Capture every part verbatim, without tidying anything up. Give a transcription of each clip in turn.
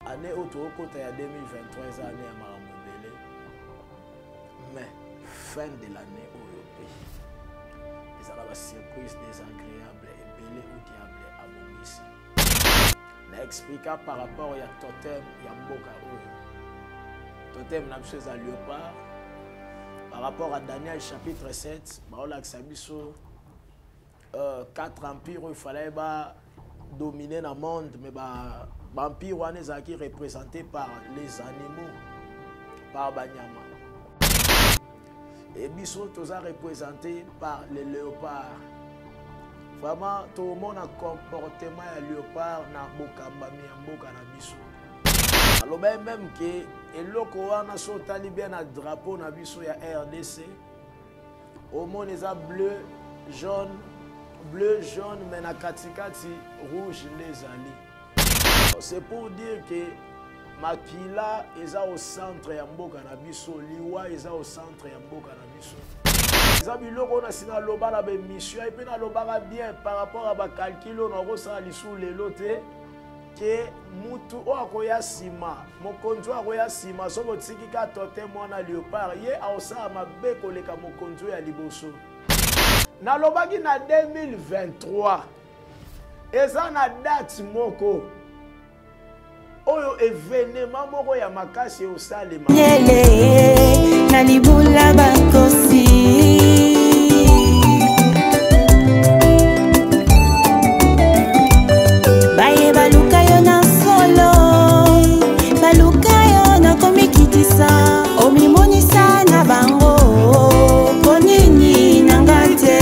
année auto côté ya deux mille vingt-trois eza année ya makambo ebele mais fin de l'année oyo pe ezala ba surprise désagréable ebele au diable abongisi na expliquer par rapport ya totem ya mboka oyo totem na biso eza léopard par rapport à Daniel chapitre sept baolakisa biso euh, quatre empires il fallait ba dominer le monde mais ba empire wana ezalaki représenté par les animaux par banyama et biso toza représenté par les léopards. Vraiment tout le monde a comportement ya léopard na bokambami ya mboka na biso aloba même que eloko wana so tali bien na drapeau na biso ya R D C au monde eza bleu jaune bleu jaune mais na katikati rouge ndezali. C'est pour dire que makila eza au centre ya mboka na biso liwa eza au centre ya mboka na biso eza biloko na sina loba na be mission et puis na loba bien par rapport à ba calcul on rosala lisu lelo te que mutu o akoya sima mokonzi akoya sima so botiki ka totem mwana léopard ye aosala mabe koleka mokonzi ya liboso na lobaki na deux mille vingt-trois eza na date moko oyo événement moko ya makasi osalema yele na libula bakosi baye baluka yo na solo baluka yo na komikitisa omimonisa na bango ponini na ngate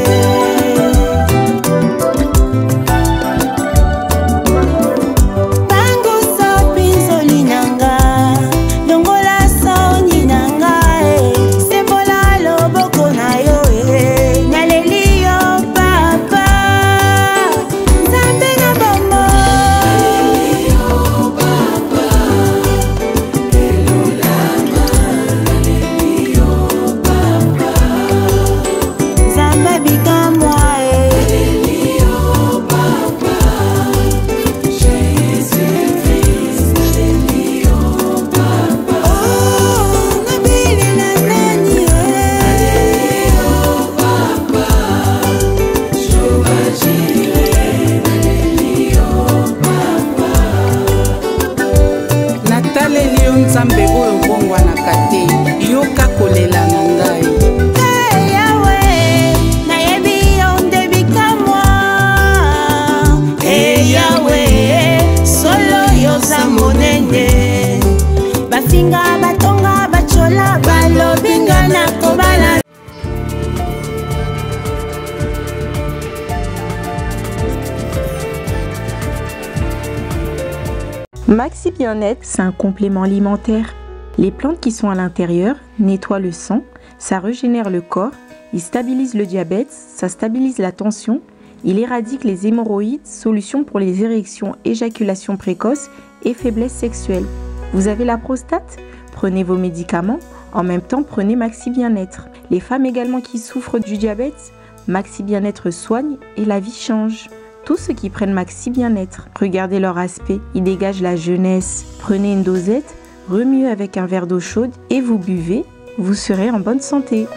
Maxi Bien-être, c'est un complément alimentaire. Les plantes qui sont à l'intérieur nettoient le sang, ça régénère le corps, il stabilise le diabète, ça stabilise la tension, il éradique les hémorroïdes, solution pour les érections, éjaculation précoce et faiblesse sexuelle. Vous avez la prostate? Prenez vos médicaments, en même temps prenez Maxi Bien-être. Les femmes également qui souffrent du diabète, Maxi Bien-être soigne et la vie change. Tous ceux qui prennent Maxi Bien-être, regardez leur aspect, ils dégagent la jeunesse. Prenez une dosette, remuez avec un verre d'eau chaude et vous buvez, vous serez en bonne santé.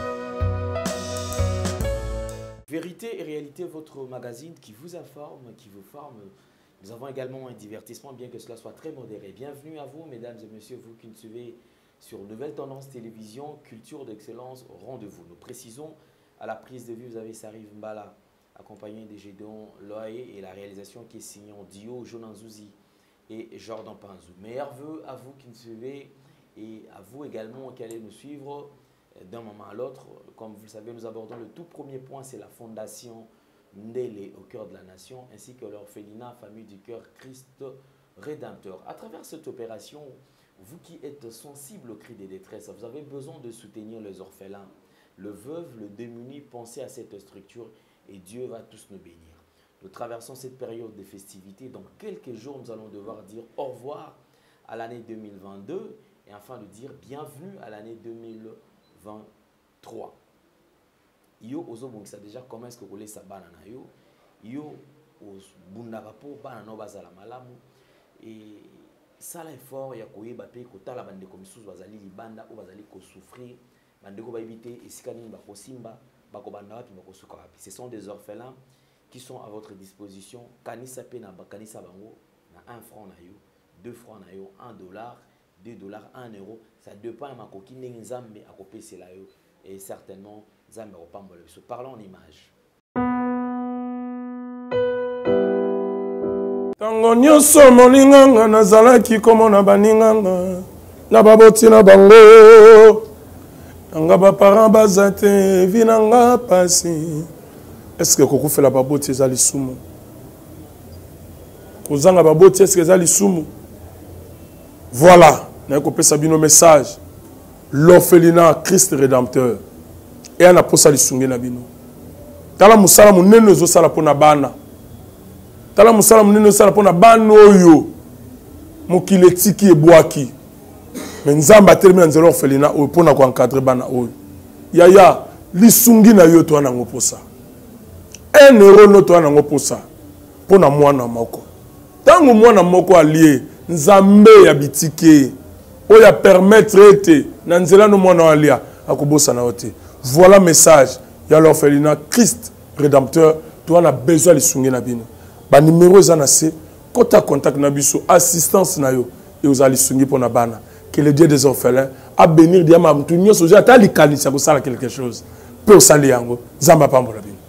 Vérité et réalité, votre magazine qui vous informe, qui vous forme. Nous avons également un divertissement, bien que cela soit très modéré. Bienvenue à vous, mesdames et messieurs, vous qui nous suivez sur Nouvelle Tendance Télévision, Culture d'Excellence, rendez-vous. Nous précisons, à la prise de vue, vous avez Sarif Mbala, accompagné de Gédéon Loaé et la réalisation qui est signée en duo Jonan Zouzi et Jordan Panzou. Meilleurs vœux à vous qui nous suivez et à vous également qui allez nous suivre d'un moment à l'autre. Comme vous le savez, nous abordons le tout premier point, c'est la fondation Ndélé au cœur de la nation ainsi que l'orphelinat Famille du Cœur Christ Rédempteur. À travers cette opération, vous qui êtes sensible au cri des détresses, vous avez besoin de soutenir les orphelins, le veuve, le démuni, pensez à cette structure et Dieu va tous nous bénir. Nous traversons cette période de festivités. Dans quelques jours, nous allons devoir dire au revoir à l'année deux mille vingt-deux et enfin de dire bienvenue à l'année deux mille vingt-trois. Yo ozobongisa déjà comment est-ce que vous voulez ça banana yo yo bundaka po banana bazala malamu et sala effort ya koyeba pe kotala bandeko misusu bazali libanda ou bazali kosouffrir bandeko bayebi esika nini bakosimba bakobanda wapi bakosuka wapi. Ce sont des orphelins qui sont à votre disposition. Kanisa pe na bakanisa bango na un franc na yo, deux francs na yo, un dollar, deux dollars, un euro. Ça dépend de makoki ndenge nzambe akopesela yo et certainement nzambe akopambola biso. Parlons en image. Tango nyonso moninganga nazalaki komona baninganga na baboti na bango nanga baparent baza te vi nanga pasi. Est-ce que kokufela baboti ezali sumu? Kozanga baboti est-ce que ezali sumu? Voilà, na kopesa bino message. L'orphelinat Christ rédempteur et ana posa lisungi na bino. Tala musala munene zo sala pona bana. Tala musala munene sala pona bana oyo mokile tiki ebwaki. Mais nzamba termine nzelo orphelinat oyo pona ko encadrer bana oyo. Yaya lisungi na yo to ana ngoposa. Un euro no to ana ngoposa pona mwana moko. Tango mwana moko allié nzambe ya bitike oya permettre ete na nzela no mwana alia akobosa na ote. Voilà message ya l'orphelinat Christ rédempteur to ana besoin lisungi na bino. Ba numéro za na se kota contact na biso assistance na yo et aux alisungi pona bana. Que le Dieu des orphelins a bénir diama mtu nyoso ja ta likanisa ko sala quelque chose. Pe o sali yango zamba pambola bino.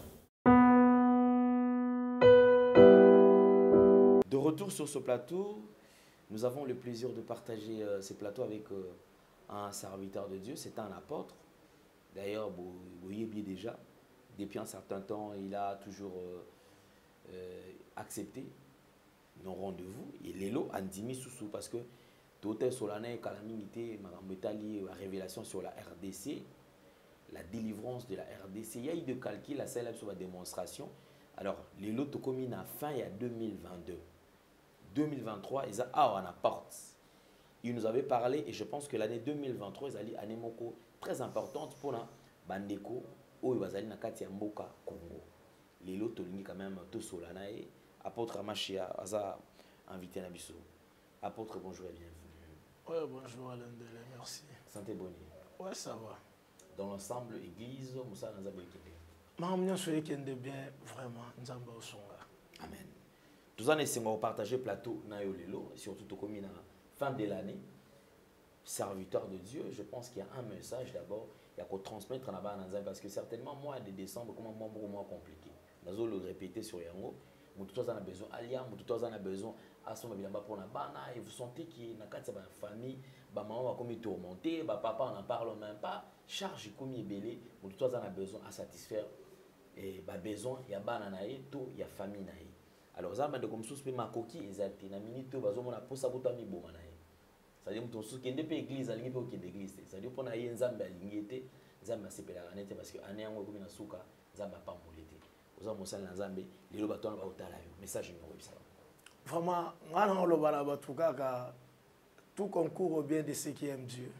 De retour sur ce plateau, nous avons le plaisir de partager euh, ce plateau avec euh, un serviteur de Dieu, c'est un apôtre. D'ailleurs, vous voyez bien déjà, depuis un certain temps, il a toujours euh, euh, accepté nos rendez-vous. Et l'élo andimi sousou parce que tout est solennel, calamité, la révélation sur la R D C, la délivrance de la R D C. Il y a eu de calcul, la célèbre sur la démonstration. Alors, l'élo to commune à fin il y a deux mille vingt-deux. deux mille vingt-trois, ils ont un apport. Il nous avait parlé et je pense que l'année deux mille vingt-trois, ils allaient année moko très importante pour la bandeko où ils allaient na kati ya mboka Congo. Les lots tolingi quand même tout solana et apôtre Amachia aza invité na biso. Apôtre bonjour et bienvenue. Ouais, bonjour Alain Delay, merci. Santé bonne. Ouais, ça va. Dans l'ensemble église Moussa Nzambe Kende. Maman souhaite Kende bien vraiment Nzamba Osonga. Amen. Tous en essayant de partager plateau na yo lelo surtout to comme na fin de l'année. Serviteur de Dieu, je pense qu'il y a un message d'abord, il y a qu'à transmettre là-bas parce que certainement mois de décembre, comment moi beaucoup moins compliqué. Nous allons le répéter sur Yango. Nous tous en a besoin Alia, nous tous en a besoin à son bilamba pour la bana et vous sentez qu'il y a quatre famille, ba maman va comme tourmenter, ba papa on n'en parle même pas, charge comme il belé, nous tous en a besoin à satisfaire et ba besoin il y a bana naé, tout il y a famille naé. Alors ça de comme sous ma coquille exact, na minute bazo mona pour saboter mi bon naé. C'est-à-dire que tu as des églises, tu as des églises. C'est-à-dire que tu as des Nzamba aligné, Nzamba sepela ranete parce que année en comme na suka, Nzamba pas molete. Oza mosala na Nzambe, lelo bato na ba otala yo. Message numéro ça. Vraiment, ngana lo bala batuka ka tout concourt au bien de ceux qui aiment Dieu.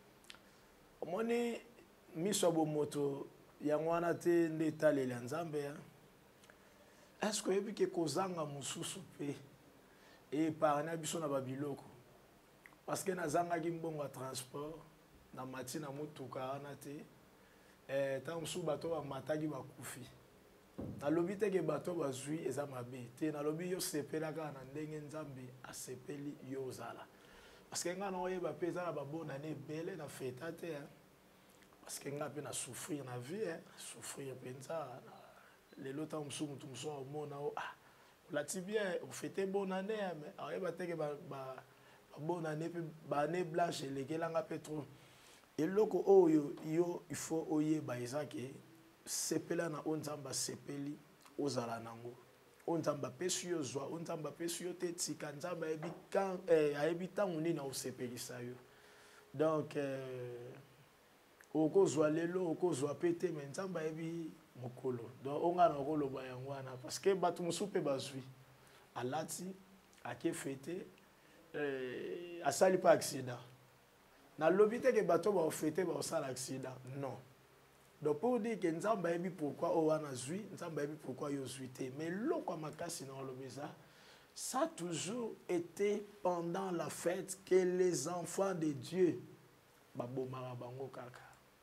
Moni miso bo moto yangwana te ndeta le Nzambe. Est-ce que ebi ke kozanga mususu pe et par na biso na babiloko? Parce que nazanga ki mbongo transport na mati na mutuka ana te eh ta msu bato ba mataki ba kufi na lobi te ke bato ba zui eza mabe te na lobi yo sepela ka na ndenge Nzambe asepeli yo zala parce que nga na oyeba pe za ba bonne année belle na feta te hein? Parce que nga pe na souffrir na vie hein? Souffrir penza les lots ta msu mutu mso o mona o ah la ti bien on fêter bonne année mais oyeba te ke ba, ba bonne année ba année blanche lekelanga petro et loko oyo yo il faut oye ba ezake sepela na onzamba sepeli ozala nango onzamba pesu yo zwa onzamba pesu yo te tika nzamba ebi kan eh ayebi tangu nini o sepelisa yo donc euh oko zwa lelo oko zwa pete mais nzamba ebi mokolo donc onga na koloba yango wana parce que batu musupe bazwi alati ake fete Euh, a sali pas accident. Na lobité que bateau va fêter va sali accident. Non. Donc pour dire que Nzamba ebi pourquoi o wana zui, Nzamba ebi pourquoi yo zuité. Mais loko makasi na lobeza, Ça a toujours été pendant la fête que les enfants de Dieu, babomara bango kaka.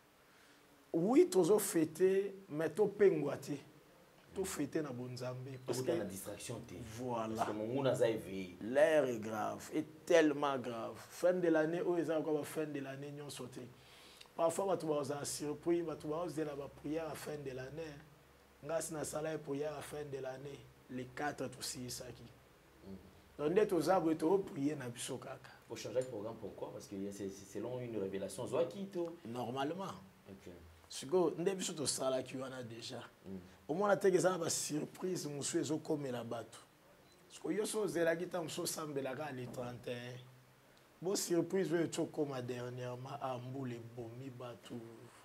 Oui, toujours fêté, mais tout pengwate. Tout fêté na bonzambe. Parce qu'il y a une distraction. Voilà. Parce que mon monde a éveillé. L'air est grave, est tellement grave. Fin de l'année, où ils ont encore fin de l'année, ils ont sauté. Parfois, tu vas surpris, tu vas dire la prière à la fin de l'année. Grâce à la salaire prière à la fin de l'année, les quatre ou six ça qui. Donc, dès que tu as prié, na biso kaka. Pour changer le programme, pourquoi? Parce que c'est selon une révélation. Normalement. Ok. Ce que nous avons tout ça là qui a déjà. Au moins, on a des surprises, nous sommes comme la bateau. Parce que nous sommes là qui sommes le trente et un. Bon surprise, nous sommes comme dernièrement à Mboule, Bomi, Batou.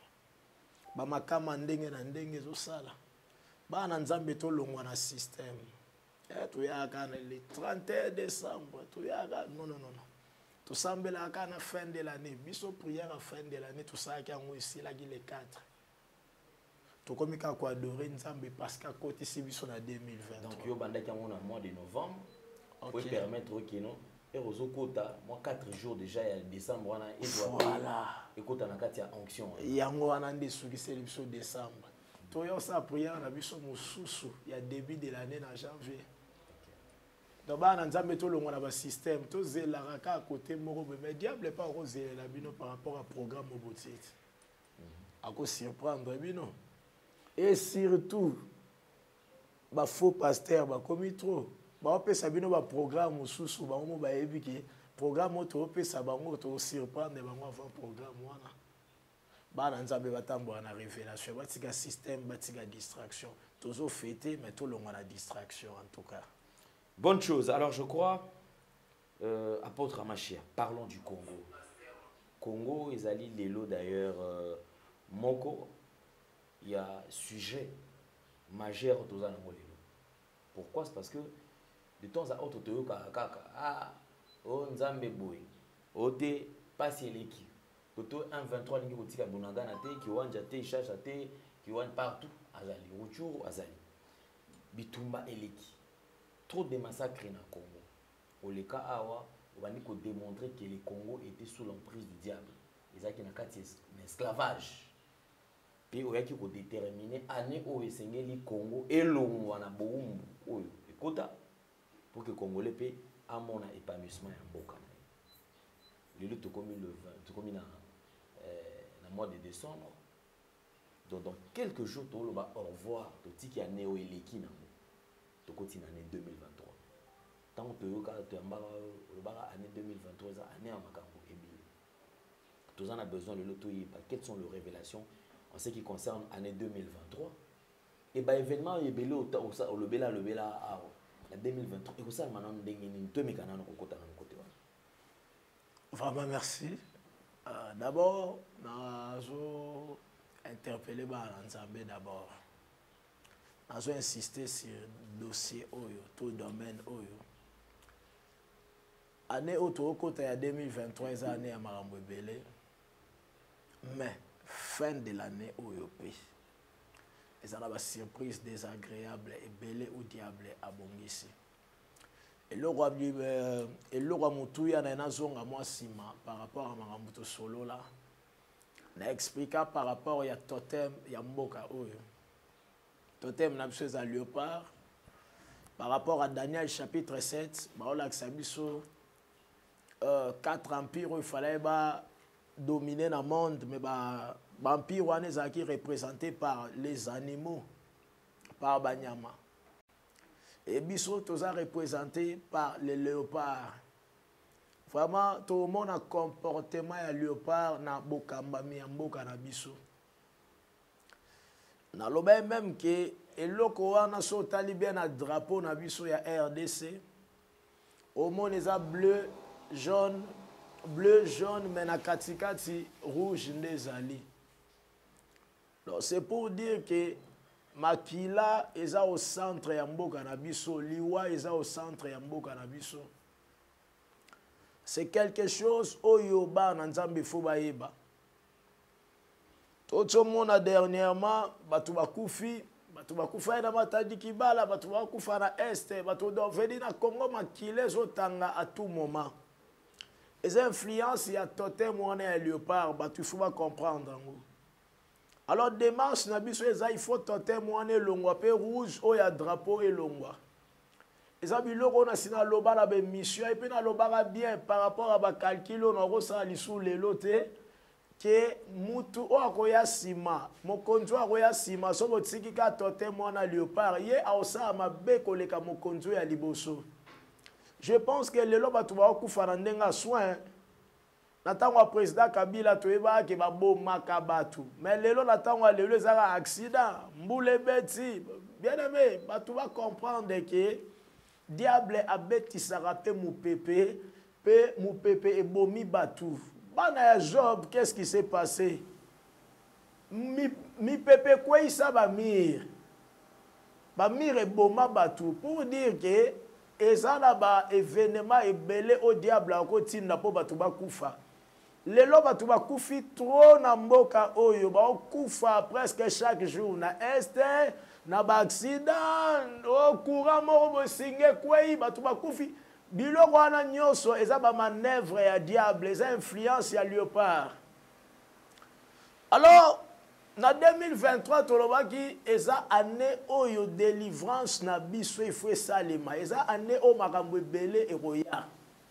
Bamakama ndenge na ndenge zo sala. Ba na nzambe to longwa na système. Eh tu ya kana le trente et un décembre, tu ya non non non non. Tout semble à la fin de l'année. Biso prière à la fin de l'année, tout ça qui a ici là les quatre. Tout comme il a adoré Nzambe parce qu'à côté ici biso na deux mille vingt. Donc yo banda qui a mon mois de novembre. Okay. Pour permettre que non et aux quota moi quatre jours déjà il décembre on a et voilà. Et quota na kati ya onction. Yango wana ndesuki c'est le biso décembre. To yo sa prière na biso mususu il y a début de l'année na janvier. Donc, on a un système, tout est là, à côté, mais diable n'est pas rosé par rapport au programme au bout. À quoi surprendre, et surtout, les faux pasteurs, comme trop, on peut savoir un programme sous sous un programme auto peut savoir surprendre avant programme. Bah, on a une révélation, un système, une distraction. Toujours fêté, mais tout le monde a la distraction en tout cas. Bonne chose. Alors, je crois, euh, apôtre Amachia, parlons du Congo. Congo, ils allaient l'élo d'ailleurs, euh, Moko, il y a sujet majeur aux l'élo. Pourquoi? C'est parce que de temps à autre, tu as ah, oh, Nzambe boy, oh, te, passe l'équipe. Toto un vingt-trois lingi kotika bonanga na te, ki wanja te, chacha te, ki wan partout, azali, Ruchuru, azali. Bitumba eleki. Trop de massacres dans le Congo. Au cas awa, on va démontrer que le Congo était sous l'emprise du diable. Ils ont un esclavage. Puis on a déterminé année où le Congo et l'homme wana boumbu oyo ekota pour que Congolais pe amona épanouissement ya mboka na ye. Le lutte comme le vingt, tout comme na na mois de décembre. Donc dans quelques jours to lo ba au revoir to tiki année o eleki na en année deux mille vingt-trois. Tant que tu as année deux mille vingt-trois, année en Makambo et Bile. Tous en a besoin de l'auto. Quelles sont les révélations en ce qui concerne l'année deux mille vingt-trois? Et bien, événement, il y a le Bela, le Bela, la deux mille vingt-trois. Et ça, maintenant, côté. Vraiment, merci. Euh, d'abord, nous interpellé Nzambe d'abord. J'ai insisté sur le dossier Oyo, tout le domaine Oyo. Année auto côté à deux mille vingt-trois, c'est année à Marambo Belé. Mais fin de l'année Oyo pays. Et ça a une surprise désagréable et belé ou diable à Bongisi. Et le roi et le roi Moutouya n'a pas moi sima par rapport à Marambo solo là. N'a expliqué par rapport à totem et à Mboka Oyo. Totem n'a pas à léopard. Par rapport à Daniel chapitre sept, euh, quatre empires, il fallait bah, dominer le monde, mais bah, l'empire est représenté par les animaux, par Banyama. Et Bissot est représenté par les léopards. Vraiment, tout le monde a un comportement de léopard dans Bokamba, Miamboka, na Bissot. Na lobe même que eloko wana so tali bien na drapeau na biso ya R D C au monde eza bleu jaune bleu jaune mais na katikati rouge ndezali. Donc c'est pour dire que makila eza au centre ya mboka na biso, liwa eza au centre ya mboka na biso. C'est quelque chose oyo ba na Nzambe fo bayeba. Tout le monde dernièrement, batu bakufi, bato bakufa na Matadi Kibala, bato bakufa na Este, bato doveni na Congo makile zotanga à tout moment. Les influences, il y a totem moine et léopard, bato il faut pas comprendre. Alors démarche na biso il faut totem moine longwa pe rouge o ya drapeau et longwa. Les abiloko na sina loba la be mission et puis na loba bien par rapport à ba calcul on ressent li sous les lotés. Que mutu o akoya sima mokonzo akoya sima so botiki ka totem mwana léopard ye aosa mabe koleka mokonzo ya liboso. Je pense que lelo batu ba okufa na ndenga soin na tango président Kabila toyeba ke baboma ka batu mais lelo na tango lelo ezaka accident mbule beti bien aimé batu ba comprendre que diable abetisaka pe mupepe pe mupepe ebomi batu. Bana Job, qu'est-ce qui s'est passé? Mi, mi pepe quoi ça va mir? Ba mir et boma batu pour dire que ezana ba événement et belé au diable à côté na po batu ba kufa. Lelo batu ba kufi trop na mboka oyo ba kufa presque chaque jour na este na ba accident au courant mo bo singe quoi batu ba kufi. Biloko wana nyonso eza ba manœuvre ya diable, eza influence ya léopard. Alors, na deux mille vingt-trois tolobaki eza année oyo délivrance na biso ifwe salema, eza année o makambo ebele eroya.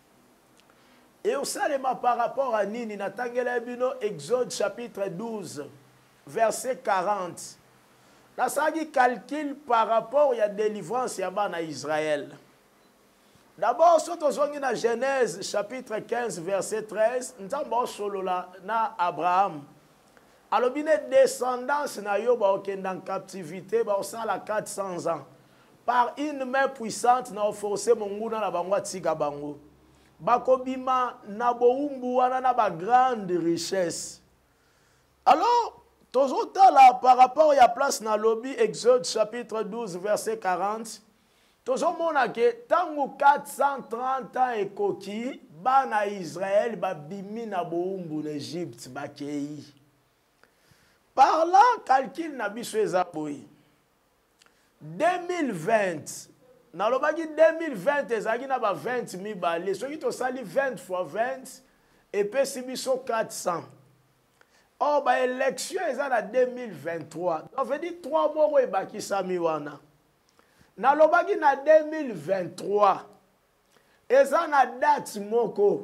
Et au salema par rapport à nini na tangela bino Exode chapitre douze verset quarante. Na sagi calcul par rapport ya délivrance ya bana Israël. D'abord, si on zongi na Genèse chapitre quinze verset treize, nzambo solola na Abraham. Alors bine descendance na yo ba okenda en captivité ba osala quatre cents ans. Par une main puissante na forcé monguna na bango tika bango. Bakobima na boumbu wana na ba grande richesse. Alors, tozota là par rapport ya place na lobby Exode chapitre douze verset quarante. Toujours que tango quatre cent trente ans et koki, bana Israël ba bimi na boumbu n'Égypte ba kei. Par là, calcul na biso ezaboyi. deux mille vingt, na lobaki deux mille vingt ezaki na ba vingt mille balé. Soki to sali vingt fois vingt et pe si biso quatre cents. Or ba élection eza na deux mille vingt-trois. On veut dire trois mois e baki sami wana. Na lobaki na deux mille vingt-trois eza na date moko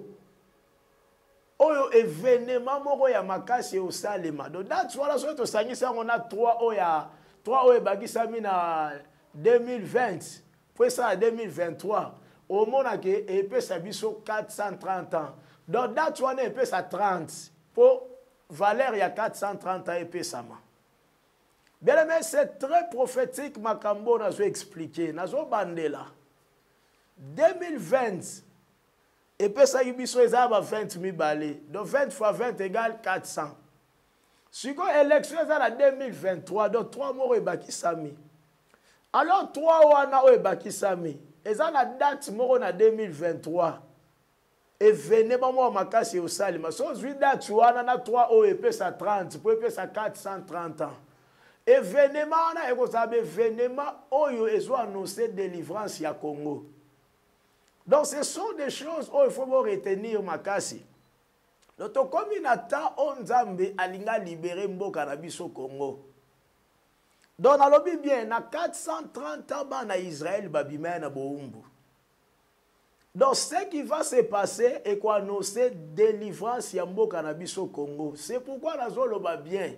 oyo événement moko ya makasi au salema do date wala so to sangisa on a trois oya trois oyo bakisami na deux mille vingt pour ça deux mille vingt-trois au mona ke epesa biso quatre cent trente ans donc date wana epesa trente pour valeur ya quatre cent trente ans epesama. Bien aimé, c'est très prophétique, Makambo n'a expliqué. N'a bandela. deux mille vingt, et puis ça y est, vingt mille balais. Donc vingt fois vingt égale quatre cents. Si vous avez l'élection en deux mille vingt-trois, donc trois mois et baki sami. Alors trois wana et baki sami. Et ça la date moro na deux mille vingt-trois. Et venez pas moi makasi au salima. So je date wana na trois o et puis ça trente, pour puis ça quatre cent trente ans. Événement na ekosabe événement oyo ezo annoncer délivrance ya Congo. Donc ce sont des choses où il faut retenir makasi. Notre communata onzambe alinga libérer mboka na biso Congo. Donc nalobi bien na quatre cent trente ans na Israël babima na boumbu. Donc ce qui va se passer est quoi annoncer délivrance ya mboka na biso Congo. C'est pourquoi nazoloba bien.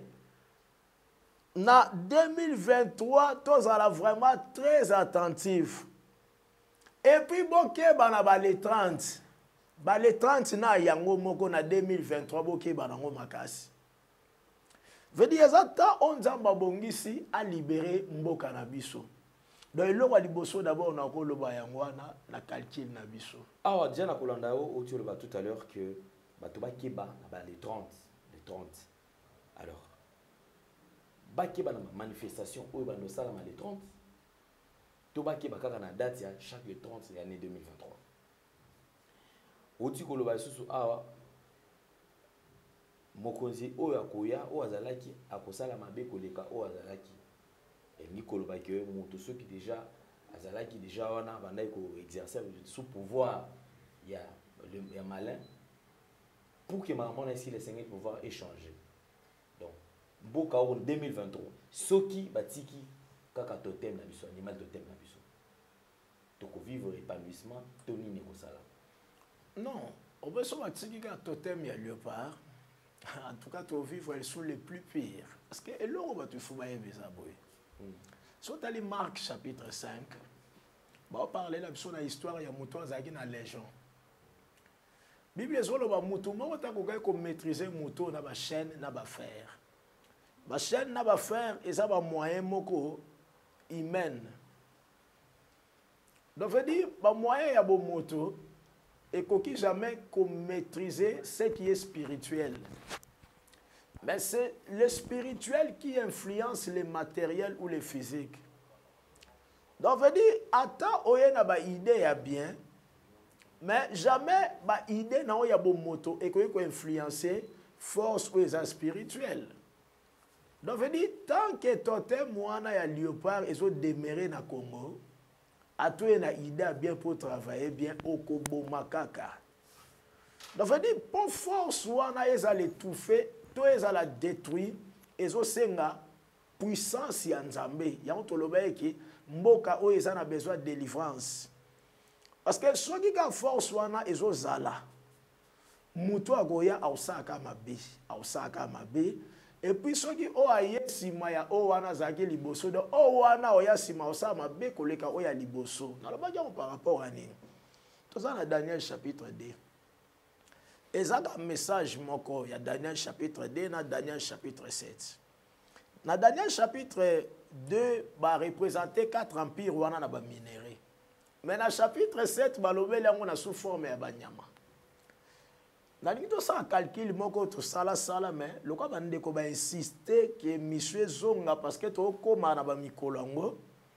Na deux mille vingt-trois, tous allons vraiment très attentifs. Et puis, boké bana ba les trente. Ba les trente na yango moko na deux mille vingt-trois boké bana ngo makasi. Veut dire ça on zamba bongisi a libérer mboka na biso. Donc le roi liboso d'abord na ko loba yango na la calcul na biso. Ah déjà na kolanda o tu le ba tout à l'heure que bato ba keba na ba les trente, les trente. Alors baki ba na manifestation oyo ba no sala ma les trente to baki ba kaka na date ya chaque le trente l'année deux mille vingt-trois oti ko lo ba susu awa mokonzi oyo akoya o azalaki akosala mabe koleka o azalaki elingi koloba ke moto soki déjà azalaki déjà wana bandaki koexercer sous pouvoir ya ya malin pour que maman ici les cinq pouvoir échanger. Donc mboka en deux mille vingt-trois soki batiki kaka totem na biso animal totem na biso toko vivre épanouissement toni ni kosala. Non, on peut se batiki kaka totem ya léopard. En tout cas, tu vivre elles sont les plus pires. Parce que là, on va te foutre ça. Si tu as les Marc chapitre cinq, on va parler de la histoire, il y a Mouton Zagi dans la Légion. La Bible dit que Mouton, tu maîtriser Mouton dans la chaîne, dans la fer. La chaîne, dans la fer, et ça va moyen humain. Donc, je dis, le moyen, il y a bon Mouton. Et qu'on ne jamais maîtriser ce qui est spirituel. Mais c'est le spirituel qui influence les matériels ou les physiques. Donc, je dis, attends, on a une idée bien, mais jamais une idée n'a pas de moto et qu'on peut influencer force ou les spirituels. Donc, je dis, tant que totem moi na ya léopard et so demeuré na Congo, à toi une idée bien pour travailler bien au Kobo Makaka. Donc, je dis, pour force, wana eza l'étouffer, toi eza la détruire, et so senga puissance ya Nzambe. Ya on toloba ki mboka o eza na besoin de délivrance. Parce que so ki ka force wana ezo zala. Muto agoya ausaka mabe, ausaka mabe. Et puis, ceux qui ont aïe simaya o wana zaki liboso de o wana oya sima osa mabe koleka oya liboso. Na loba diamo par rapport à nini. Tout ça dans Daniel chapitre deux. Et ça un message moko il y a Daniel chapitre deux na Daniel chapitre sept. Na Daniel chapitre deux va représenter quatre empires wana na ba minéraux. Mais na chapitre sept ba lobeli yango na sous forme ya banyama. Nalingi to sa calcul moko to sala sala mais le quoi bande ko ba insister que monsieur zonga parce que to koma na ba mikolo ngo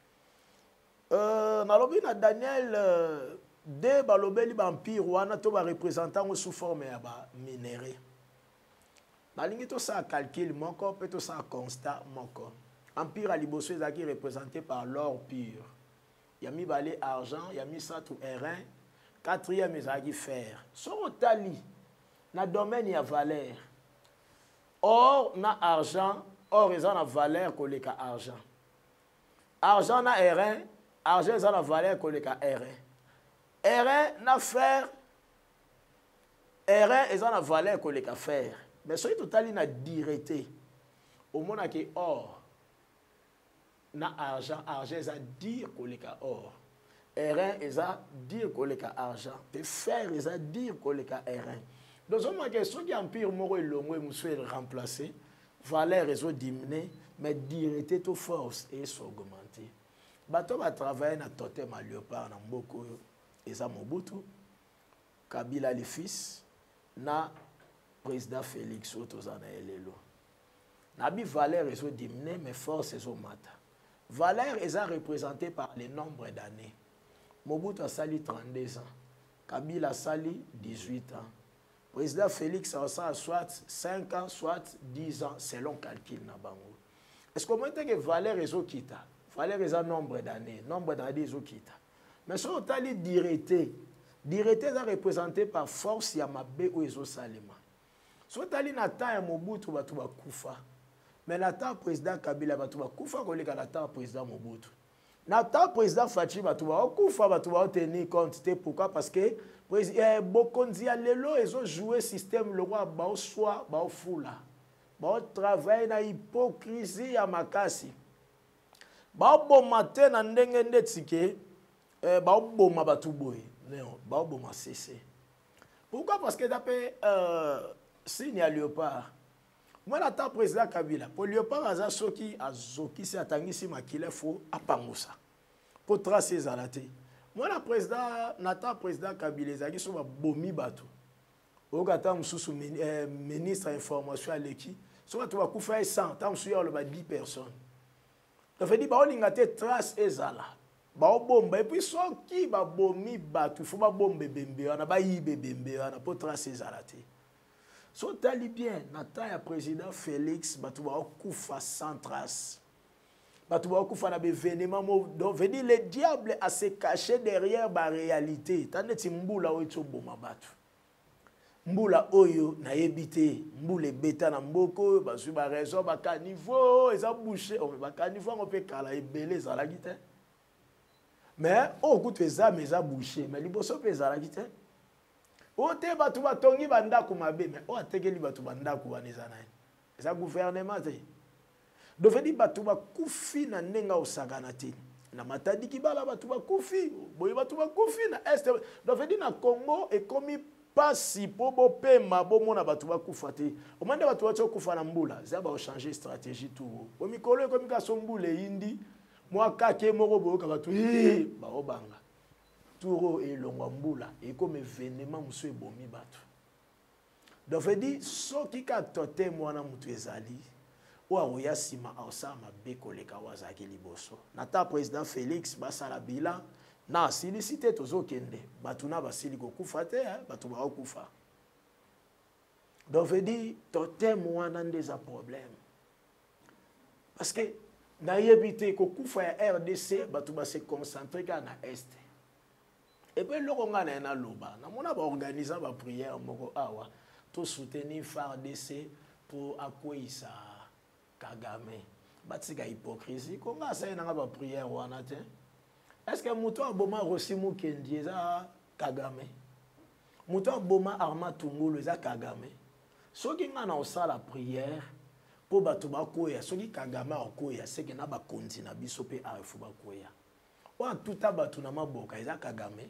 euh na lobi na Daniel euh, de ba lobeli ba empire wana to ba représentant sous forme ya ba minéraux. Nalingi to sa calcul moko pe to sa constat moko. Empire à liboso ezaki représenté par l'or pur. Il y a mis balé argent, il y a mis ça tout airain, quatrième ezaki fer. So tali na domaine ya valeur. Or na argent, or eza na valeur koleka argent. Argent na airain, argent eza na valeur koleka airain. Airain na fer, airain eza na valeur koleka fer. Mais soki totali na directé. Au mona ke or na argent, argent eza dire koleka or. Airain eza dire koleka argent. Pe fer eza dire koleka airain. Donc, on a question qui empire moro et longo et monsieur remplacé, valeur est diminuée, mais directé to force et augmentée. Bato va travailler na totem à léopard na mboko eza Mobutu, Kabila le fils, na président Félix Otozana elelo. Na bi valeur est diminuée, mais force est augmentée. Valeur est représentée par le nombre d'années. Mobutu a sali trente-deux ans, Kabila a sali dix-huit ans. Président Félix a soit cinq ans, soit dix ans, selon calcul. Est-ce qu'on dit que valeur est au kita? Valeur est un nombre d'années, nombre d'années est au kita. Mais si on a dit directé, directé est représenté par force Yamabe ou Ezo Salema. Si on a dit Nata Mobutu, tu vas kufa. Mais Nata président Kabila, tu vas kufa quand il y a Nata président Mobutu. Nata président Fachi, tu vas kufa, tu vas tenir compte. Pourquoi? Parce que Bokonzi a lelo ils ont joué système le roi bao soit bao fula bao travail na hypocrisie ya makasi bao bomate na ndenge ndetike bao boma batu boye non bao boma cessé. Pourquoi? Parce que d'après euh signe à léopard moi nata président Kabila pour léopard aza soki azoki se atangisi makile fo apangusa pour tracer zalate. Moi, le président, Nathan, président Kabila, il y a bomi bateau. Au gata, je ministre de l'information à l'équipe. Soit tu vas faire cent, tu vas dix personnes. Donc, il dit que tu trace et zala. Et puis, soit qui va bomi bateau, il faut bomber bembe, on a pas y bembe, on a pas tracer zala. Soit tu bien, Nathan, le président Félix, tu vas faire sans trace. bato bakufa na événement donc veut dire le diable a se caché derrière ba réalité tandis ti mbula oyo toboma bato mbula oyo na yebite mbula ebeta na mboko bazwi ba raison ba caniveau eza bouché o ba caniveau on peut kala ebele za gite mais o kutu eza mais eza bouché mais liboso pe za gite o te bato batongi banda ku mabe mais o atekeli bato banda ku baneza na eza gouvernement te donc veut dire bato bakufi na nenga osagana te na matadi kibala bato bakufi boye bato bakufi na est donc veut dire na Congo et comme pasi po bo pema bo mona bato bakufa te o mande bato bato kufa na mbula za ba changer stratégie tout o mikolo ko mika sombule indi moi kake moko bo ka bato eh ba obanga turo e longwa mbula e comme événement muso e bomi bato donc veut dire soki ka tote mwana mutu ezali ou ya sima osama bekoleka wazaki liboso nata président Félix basala bilan na silicité tozokende batuna basili kokufa te batu ba okufa donc veut dire totem wana ndeza problème parce que na yebite kokufa ya R D C batu ba se concentrer na est et puis loko ngana na loba na mona ba organiser ba prière moko awa to soutenir F A R D C pour akoisa Kagame batika hypocrisie konga ça na ba prière wana te est-ce que muto aboma Rosimu Kendi eza Kagame muto aboma Arma Tungulu eza Kagame soki ngana osala prière po bato bakoya soki Kagame akoya c'est que na ba konti na biso pe afu bakoya wa tuta bato na maboka eza Kagame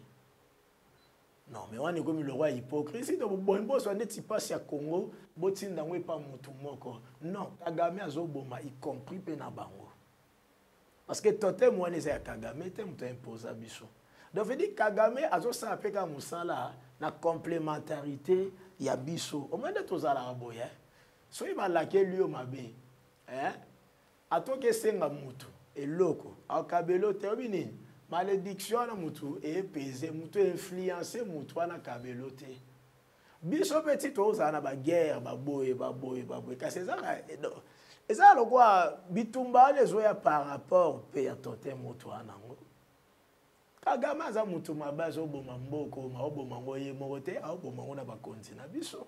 non mais on est comme le roi hypocrisie donc bon bon soit net passe à Congo botinda ngwe pa mutu moko non Kagame azoboma y compris pe na bango parce que totem wana eza Kagame te mutu imposa biso donc veut dire Kagame azosala pe ka musala na complémentarité ya biso au moins de tozala boya so iba laquelle lieu mabe hein atoke senga mutu eloko akabelo te obini malédiction na mutu et pesé mutu influencer mutu na kabelote biso petit oza na ba guerre ba boye ba boye ba boye kasi ça eza lokwa bitumba les oya par rapport pe ya totem mutu anango Kagame za mutu mabazo boma mboko ma oboma ngoye mokote a oboma ngona ba continent biso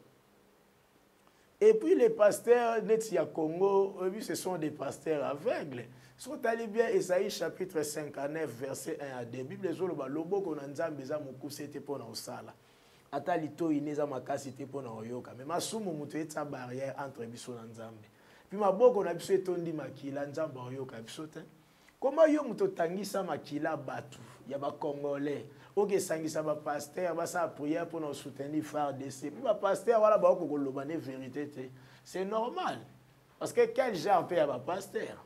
et puis les pasteurs neti ya Congo eux ce sont des pasteurs aveugles. Sont allés bien Esaïe chapitre cinquante-neuf verset un à deux. Bible zolo ba loboko na nzambe za mukuse te pona osala. Ata lito ineza makasi te pona oyoka. Mais masumu mutu etsa barrière entre biso na nzambe. Puis maboko na biso etondi makila nzambe oyoka biso te. Comment yo mutu tangisa makila batu ya ba congolais. Oke sangisa ba pasteur ba sa prière pour nous soutenir F A R D C. Puis ba pasteur wala ba ko koloba ne vérité te. C'est normal. Parce que quel genre peut ya ba pasteur?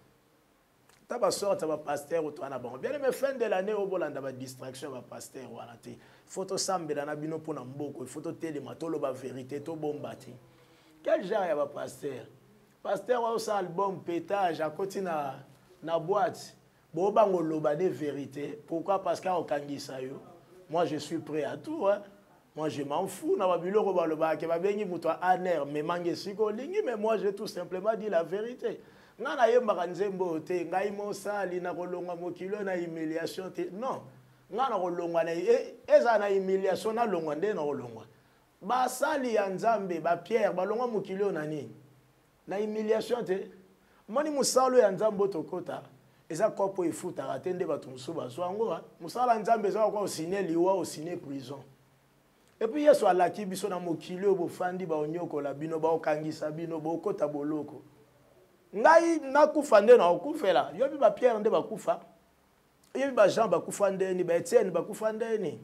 Taba sorte ba pasteur ou toi na bon bien mais fin de l'année au bolanda ba distraction ba pasteur wana te photo sambela na bino pona mboko photo télé matolo ba vérité to bombati quel genre ya ba pasteur pasteur wa sa album pétage à côté na na boîte bo bango loba de vérité pourquoi parce qu'au kangisa yo moi je suis prêt à tout hein moi je m'en fous na ba biloko ba loba ke ba bengi muto aner mais mange siko lingi mais moi j'ai tout simplement dit la vérité. Ngana yembaka nzembo te ngai mosali na kolongwa mokilo na humiliation te non ngana kolongwa na eza na humiliation na longwa nde na kolongwa basali ya nzambe ba Pierre balongwa mokilo na nini na humiliation te moni musalo ya nzambo tokota eza kopo ifuta atende bato musu bazwango musala nzambe za ko signer liwa o signer prison et puis yeso alaki biso na mokilo bo fandi ba onyoko la bino ba okangisa bino bo kota boloko ngai nakufa nde na okufela yo bi ba Pierre nde bakufa yo bi ba Jean bakufa ndeni ba Etienne bakufa ndeni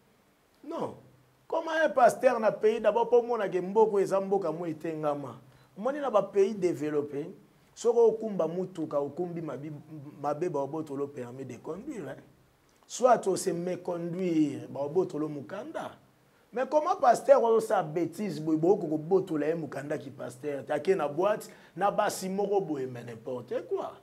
non comment un pasteur na pays d'abord pour mona ke mboko eza mboka mo etengama moni na ba pays développé soko okumba mutuka okumbi mabe ba obotolo permis de conduire hein? Soit on se méconduire ba obotolo mukanda. Mais comment pasteur on sa bêtise boy boko ko botolo e mukanda ki pasteur take na boîte na basi moko boy mais n'importe quoi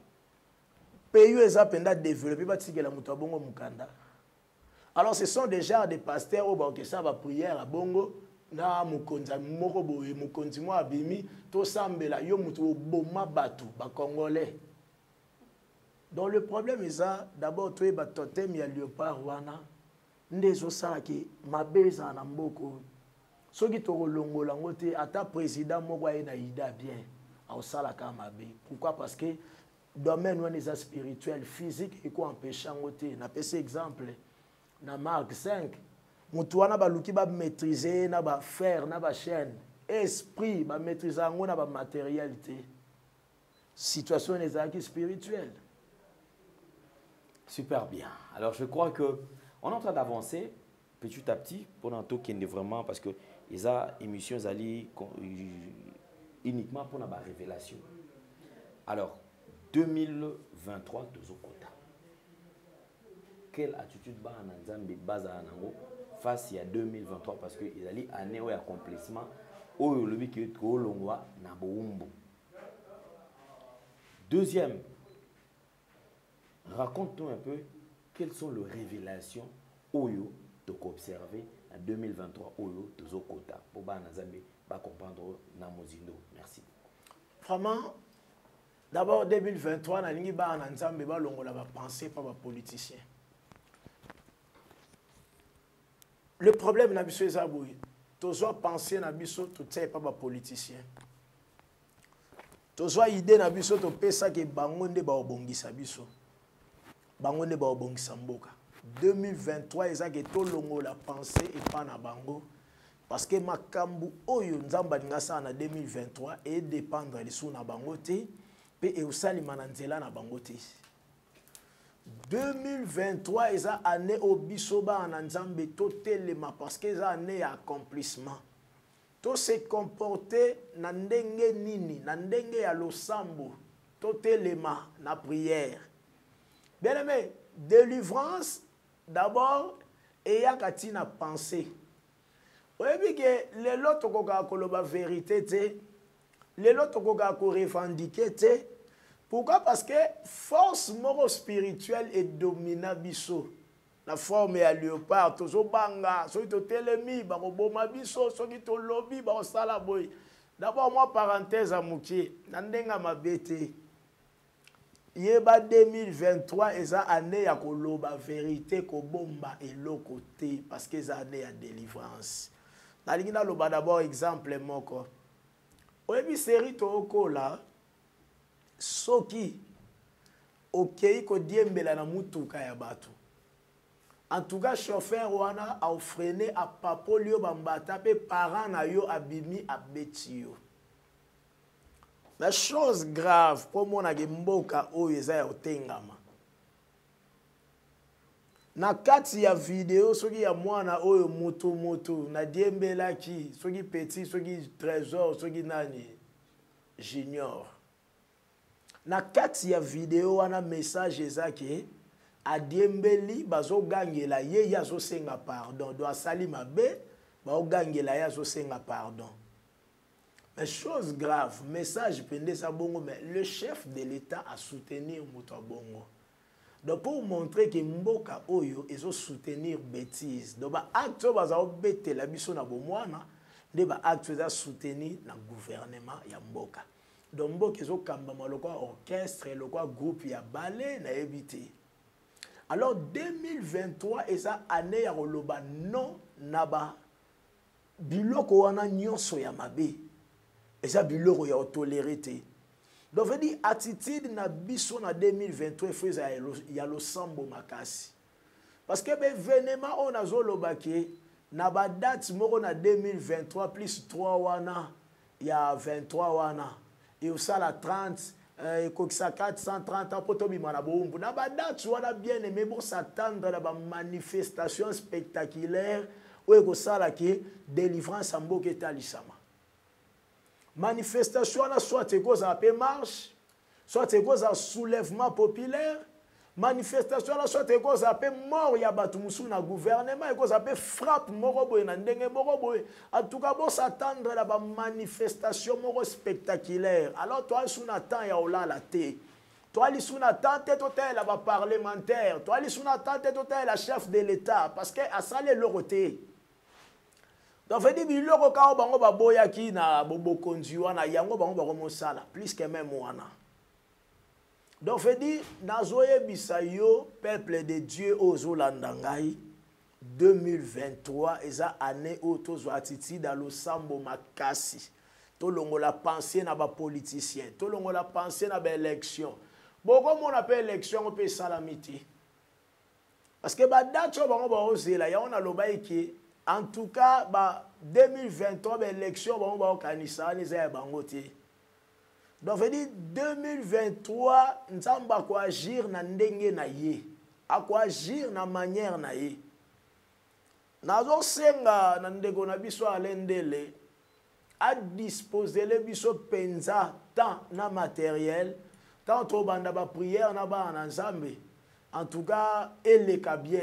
pays eza penda développer ba tikela muto bongo mukanda. Alors ce sont déjà des pasteurs au ba que ça va prière à bongo na mukonza moko boye mukonzi mo abimi to sambela yo mutu boma batu ba congolais Donc le problème est ça, d'abord tu es totem ya léopard wana ndezo sala ki mabeza na mboko. Soki to longola ngote ata président moko na ida bien au sala ka mabe. Pourquoi? Parce que domaine wana est spirituel, physique et quoi empêcher ngote. Na pese exemple na Marc cinq, mutu wana baluki ba maîtriser na ba faire na ba chaîne, esprit ba maîtriser ngo na ba matérialité. Situation est spirituelle. Super bien. Alors, je crois que on est en train d'avancer petit à petit pour un tour qui est vraiment parce que les émissions allaient uniquement pour la révélation. Alors, deux mille vingt-trois, deux au quota. Quelle attitude ba en Nzambe base à Nango face à deux mille vingt-trois parce que ils allaient année au accomplissement au lobby qui est au longwa na boumbo. Deuxième, raconte-nous un peu quelles sont les révélations Oyo de observer en deux mille vingt-trois Oyo de Zokota pour comprendre Namozindo. Merci. Vraiment, d'abord deux mille vingt-trois, na lingi ba Nzambe ba longola ba penser par ba politicien. Le problème na biso ezabouy, tozo penser na biso tout ça pas ba politicien. Tozwa idée na biso to pesa ke bango nde ba obongisa biso. Bango nde ba obongisa mboka. deux mille vingt-trois eza ke to longo la pensée et pas na bango parce que makambu oyo nzamba ngasa na deux mille vingt-trois et dépendre les sous na bango te pe e usali mananzela na bango te. deux mille vingt-trois eza année au biso ba na nzambe to telema parce que eza année accomplissement. To se comporter na ndenge nini, na ndenge ya losambo, to telema na prière. Bien aimé, délivrance, d'abord, et ya kati na pensée. Oyebi ke le loto koka koloba vérité te, le loto koka ko revendiquer te. Pourquoi? Parce que force moro spirituelle est dominant biso. La forme ya léopard, tozo banga, soki to telemi, bako boma biso, soki to lobby, bako sala boy. D'abord, moi, parenthèse à mouki, nandenga mabete. Yeba deux mille vingt-trois, eza année ya koloba vérité, ko bomba et l'autre côté, parce que eza année ya délivrance. Nalingina loba d'abord exemple moko. Oyebi série to okola, soki, okei ko diembela na mutuka ya batu. En tout cas, chauffeur wana a freiné à papolio bambata pe parents na yo abimi abetio. La chose grave pour mon mboka o eza ya otengama. Na kati ya vidéo soki ya mwana oyo moto moto na diembela ki soki petit soki trésor soki nani junior. Na kati ya vidéo wana message ezaki adiembeli bazo gangela ye yazo senga pardon do asali mabe ba gangela yazo senga pardon. Mais chose grave, message pende sa bongo mais le chef de l'État a soutenu moto bongo. Donc pour montrer que mboka oyo ezo soutenir bêtise. Donc ba acte baza obete la biso na bomwana de ba acte za soutenir na gouvernement ya mboka. Donc mboka ezo kamba maloko orchestre lokwa groupe ya ballet na éviter. Alors deux mille vingt-trois eza année ya koloba non naba biloko wana nyonso ya mabe eza biloko ya tolérer te. Donc veut dire attitude na biso na deux mille vingt-trois feza ya losambo makasi. Parce que ben événement on a zoloba ke na ba date moko na deux mille vingt-trois plus trois wana ya vingt-trois wana et au ça la trente et que ça quatre cent trente ans pour tomber na bombu na ba date wana bien aimé bon s'attendre à ba manifestation spectaculaire ou que ça la qui délivrance en mboka etalisama. Manifestation na soit te cause à marche, soit te cause à soulèvement populaire, manifestation na soit te cause à mort ya batu musu na gouvernement et cause à frappe moko boy na ndenge moko boy. En tout cas bon s'attendre à ba manifestation moko spectaculaire. Alors toi sous n'attend ya ola la té. Toi li sous n'attend tête hôtel la ba parlementaire, toi li sous n'attend tête hôtel la chef de l'État parce que a salé le côté. Donc veut dire biloko ka bango ba boya ki na bobo konzi wana yango bango ba ko mosala plus que même wana. Donc, je dis, Nazoye Bisayo, peuple de Dieu, Ozolandangai, deux mille vingt-trois, et ça année où tous attitude dans le sambo makasi. Tout le monde a pensé na ba politicien, tout le monde a pensé na ba élection. Bon, comme on appelle élection, on peut salamiter. Parce que bah date on va oser là, on a le bail qui, en tout cas, bah deux mille vingt-trois, bah élection, on va organiser les airs bangoté. Donc, je dis deux mille vingt-trois, nous allons agir na ndenge na ye, à quoi agir na manière na ye. Nazo senga na ndeko na biso alendele a disposer le biso penza tant na matériel, tant to banda ba prière na ba na nzambe. En tout cas, elle est bien.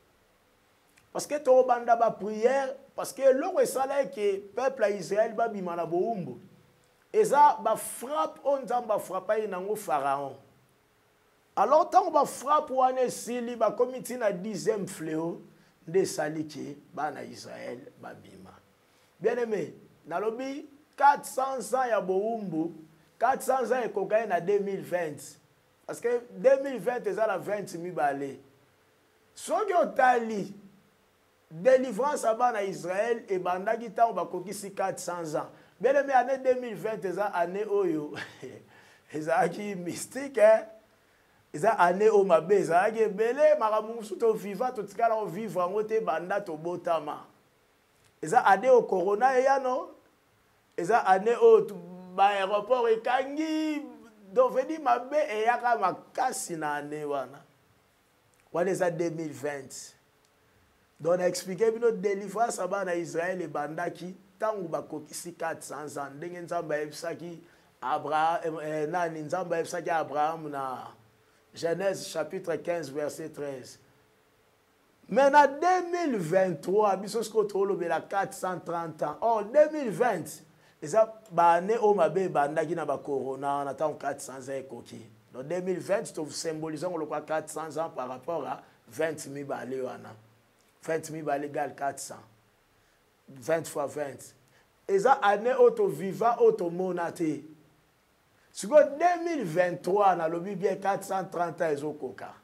Parce que to banda ba prière, parce que le sala que peuple Israël ba bimana boumbu. Et ça, ba frappe, on va frapper nango pharaon. Alors, tant on va frapper, on est sili, ba comité na dixième fléau de saliki, ba na Israël, ba bima. Bien aimé, na lobi quatre cents ans ya boumbu, quatre cents ans et cocaïne à deux mille vingt. Parce que deux mille vingt, c'est la vingt mille balais. Ce qui est tali, délivrance à ba na Israël, et banda qui ta on va coquiller quatre cents ans. Bien aimé, année deux mille vingt, c'est l'année oyo. C'est mystique, hein? C'est l'année où ma belle, c'est belé, maramousou to vivant, tout ce qu'on vivre en côté banda to botama. C'est l'année au corona, et ya non? C'est l'année où l'aéroport est kangi. Donc, je dis ma belle, et ya ka ma kasi na année wana. What is that deux mille vingt? Donc, on a expliqué notre délivrance à Israël et banda qui. Tant ou bakokisi quatre cents ans, ndenge nzamba ebsaki Abraham, nani nzamba ebsaki Abraham na Genèse chapitre quinze verset treize. Mais en deux mille vingt-trois, biso sko tolo bela quatre cent trente ans. Oh deux mille vingt, eza bané o mabe bandaki na ba corona, on attend quatre cents ans ekoki. Donc deux mille vingt, to symbolisons le quoi quatre cents ans par rapport à vingt mille balé wana. vingt mille balé égale quatre cents. vingt fois vingt. Et ça, année auto vivant, auto monate. Si vous deux mille vingt-trois, na lobby bien quatre cent trente ans, ils ont coca.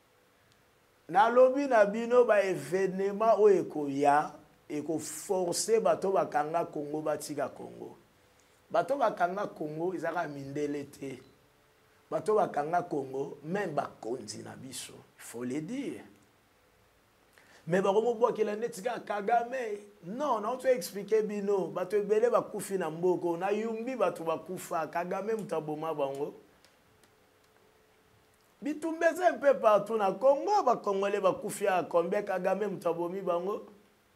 Na lobby na bino ba événement o ekoya, eko forcer bato bakanga Congo batika Congo. Bato bakanga Congo, ils ont mindelete. Bato bakanga Congo, même bakonzi na biso. Il faut le dire. Mais bah comment boire qu'il a netika Kagame? Non, non tu expliquer bino. Bah tu belé ba kufi na mboko. Na yumbi ba tu ba kufa. Kagame mutaboma bango. Bitumbeze un peu partout na Congo. Ba Congolais ba kufi à combien Kagame mutabomi bango.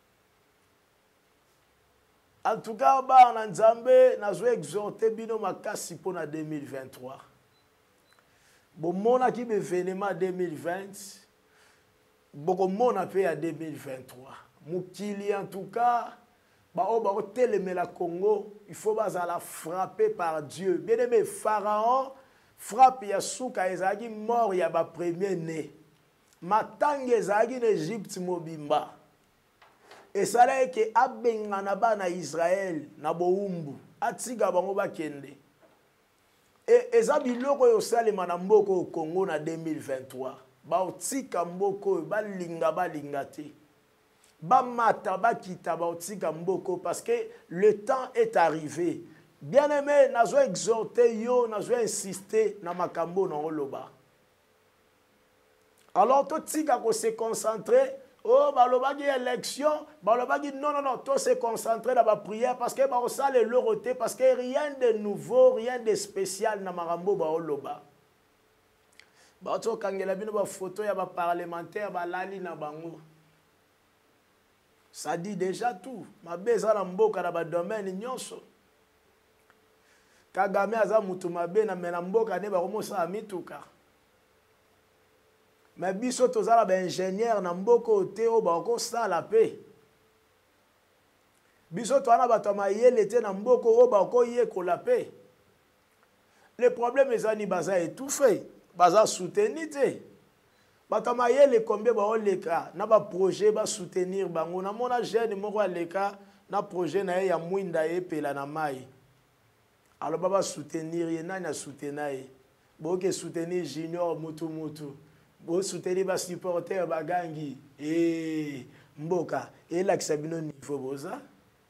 En tout cas, bah en Nzambe, na zo exhorter bino makasi pour na deux mille vingt-trois. Bon mona qui be événement deux mille vingt. Beaucoup de monde a fait à deux mille vingt-trois. Moukili en tout cas, bah on va télémer la Congo. Il faut pas la frapper par Dieu. Bien aimé, Pharaon frappe Yasuka Ezagi mort ya ba premier né. Matang Ezagi en Égypte mobimba. Et ça là que abengana ba na Israël na boumbu. Atiga bango ba kende. Et ezabi loko yo salema na mboko au Congo na deux mille vingt-trois. Ba otika mboko ba linga ba lingate. Ba mata ba kita ba otika mboko parce que le temps est arrivé. Bien aimé, nazo exhorter yo, nazo insister na makambo na oloba. Alors to tika ko se concentrer, oh ba loba gi élection, ba loba gi non non non, to se concentrer dans la prière parce que ba osale loroté parce que rien de nouveau, rien de spécial na makambo ba oloba. Bato kangela bino ba photo ya ba parlementaire ba lali na bango. Ça dit déjà tout. Ma beza na mboka na ba domaine nyonso. Kagame aza mutu mabe na mena mboka ne ba komosa amituka. Mais biso tozala ba ingénieur na mboko ote o ba ko sala pe. Biso to ana bato mayele te na mboko o ba ko ye ko la pe. Le problème est ani baza étouffé. Baza soutenir te. Bato mayele combien ba oleka na ba projet ba soutenir bango na mona jeune moko aleka na projet na ya mwinda epela na mai. Alors baba soutenir ye nani a soutenir ye. boke soutenir Junior mutu mutu. Bo soutenir ba supporter bagangi et mboka et la kisabino niveau boza.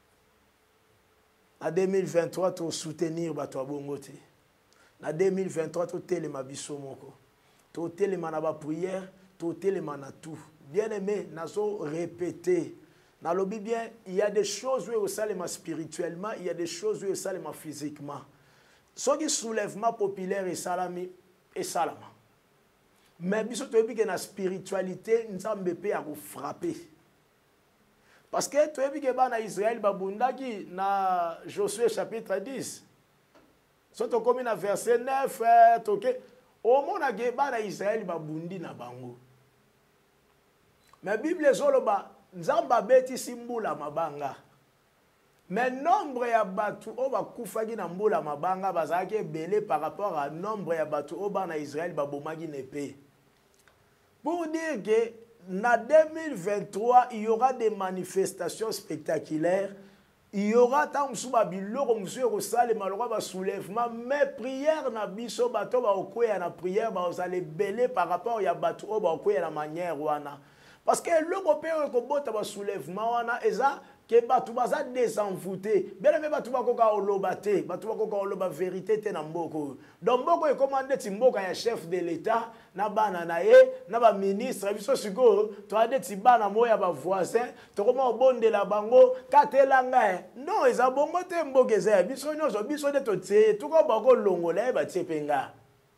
En deux mille vingt-trois to soutenir ba to bongo te. En deux mille vingt-trois to telema biso moko. To telema na ba prière, to telema na tout. Bien aimé, nazo répéter. Dans le bien, il y a des choses où au salema spirituellement, il y a des choses où au salema physiquement. Ce qui soulèvement populaire et salami et salama. Mais biso to ebi que na spiritualité, nzambe pe a frapper. Parce que to ebi que ba na Israël babundaki na Josué chapitre dix. So to komi na verset neuf to ke au mona ke ba na Israël babundi na bango. Mais Bible zoloba nzamba beti simbula mabanga. Mais nombre ya batu oba kufaki na mbula mabanga bazaki ebele par rapport à nombre ya batu oba na Israël babomaki nepe. Pour dire que na deux mille vingt-trois il y aura des manifestations spectaculaires, il y aura tant souba biloko monsieur rosale malora ba soulèvement mais prière na biso bato ba okoya na prière ba osale belé par rapport ya batu oba okoya na manière wana. Parce que le repère ko bota ba soulèvement wana eza que batu baza désenvoûté. Bien aimé batu ba koka olobate, batu ba koka oloba vérité te na mboko. Donc mboko e commandé ti mboka ya chef de l'état na bana na ye, na ba ministre biso siko, to ade ti bana moya ba voisin, to koma obondela bango katelanga. Non, eza bongo te mboka eza biso nyoso biso de to tie, to ko ba ko longola ba tie penga.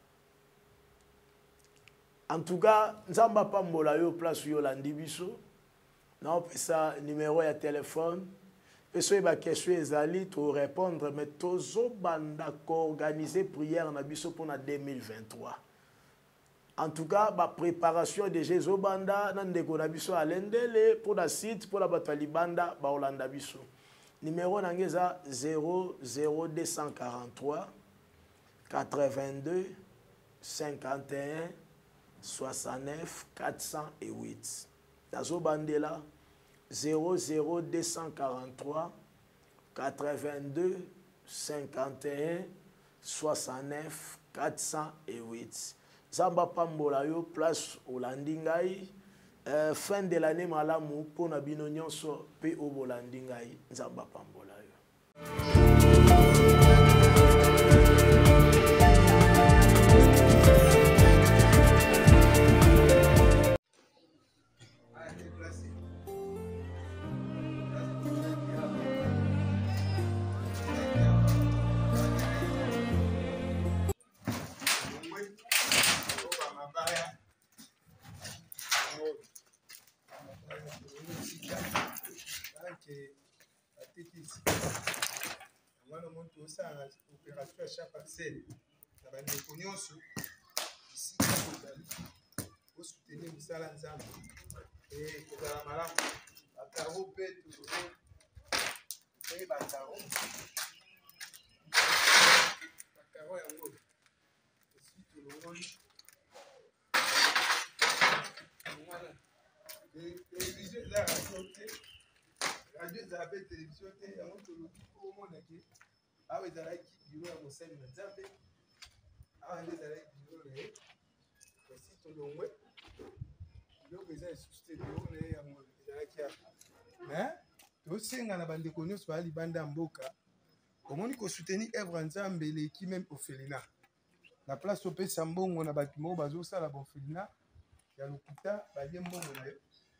En tout cas, nzamba pambola yo place yo landi biso. Non, ça numéro de téléphone. Et si vous avez des questions, vous répondre. Mais tozo banda organiser prière na biso pour deux mille vingt-trois. En tout cas, la préparation de Jésus banda nandeko na biso alendele pour la site pour la bataille banda ba Olanda biso. Numéro nangeza zéro zéro deux cent quarante-trois quatre-vingt-deux cinquante et un soixante-neuf quatre cent huit. Tazo bandela zéro zéro deux cent quarante-trois quatre-vingt-deux cinquante et un soixante-neuf quatre cent huit. Zamba pambola yo place Olandingai. Euh, fin de l'année malamu pour na bino nyonso pe obolandingai. Zamba pambola yo. osala opération à chaque parcelle na bandeko nyonso ici kozali osoutenir mosala nzambe e kozala malamu bakaro mpe tozope bakaro bakaro yango esi tolongoli télévision eza radio te radio ezala mpe télévision te yango tolobi po omonake awa ezalaki biro ya mosali na nzambe awa nde ezalaki biro na ye esi tolongwe biloko eza lisusu te biro na ye yango ezalaki awa mais tosenga na bandeko nyonso baya libanda ya mboka omoni kosoutenir œuvre ya nzambe eleki meme orphelinat na place opesa mbongo na bato moko bazosala baorphelinat ya lokuta balie mbongo na yo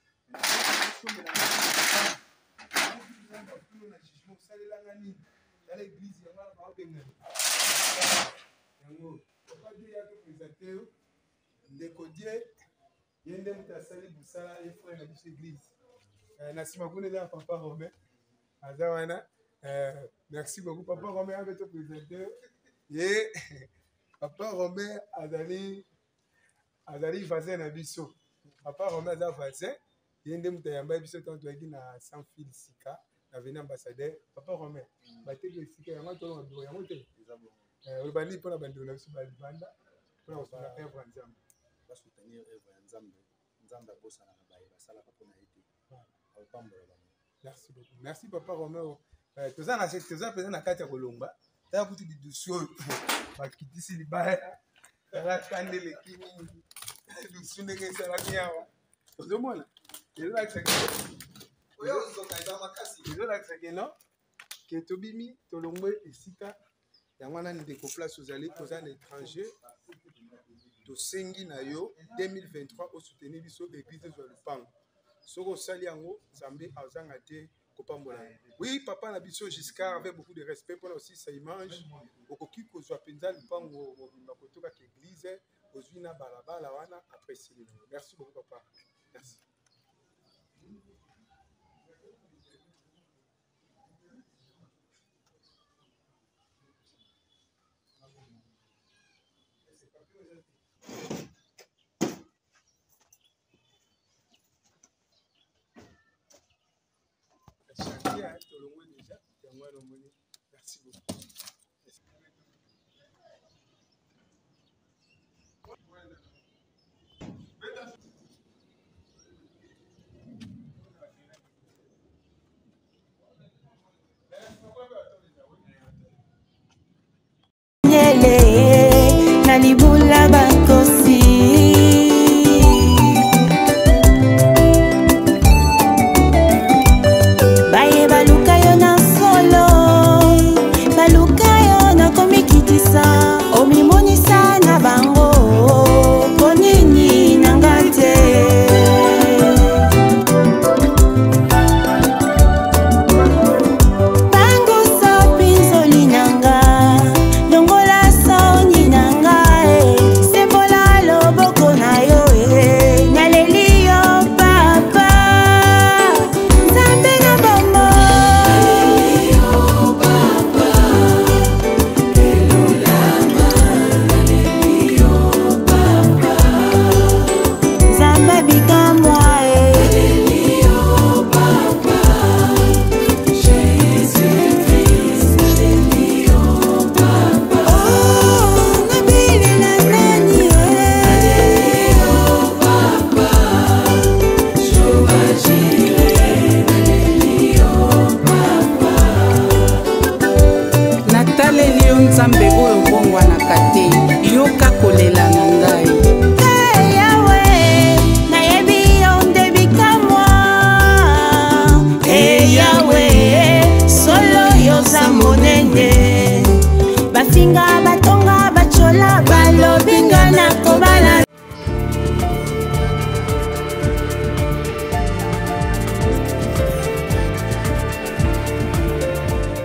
na jugement osalelanga nini dans l'église yango wana baobengani yango papa die ya topresente yo ndeko die ye nde moto asali bosala ye frère na biso église na nsima kuna eza ya papa romain aza wana merci beaucoup papa romain ape topresente yo ye papa romain azali azali vasin na biso papa romain aza vasin ye nde moto ayamba biso ntango toyaki na sans fil sika aveni ambassadeur papa romain bateki esika yango tolonga biro yango te olobandi mpona bandeko na biso balibanda mpona kosala œuvre ya nzambe basoutenir œuvre ya nzambe nzambe abosanaka baye basalaka mpona ye te apambola bango. Merci beaucoup. Merci papa romain toza mpenza na kati ya kolomba tala kuti lidusu oyo bakitisi libaya Rakande le kimi. Lusune ke sala miawa. Ozomona. Elo akisaki. Oyo ozokaisa makasi. Elo akisaki no. Ke tobimi tolongwe esika. Yangwana ndeko place ozali koza na étranger. Tosengi na yo deux mille vingt-trois au soutenir biso église de Lupango. Soko sali yango Zambé azanga te kopambola. Oui, papa na biso Giscard avec beaucoup de respect pour aussi sa image. Okoki kozwa penza Lupango mobimba kotoka ke église ozwi na balabala wana apprécier. Merci beaucoup papa. Merci. Merci beaucoup. Na libula bakosi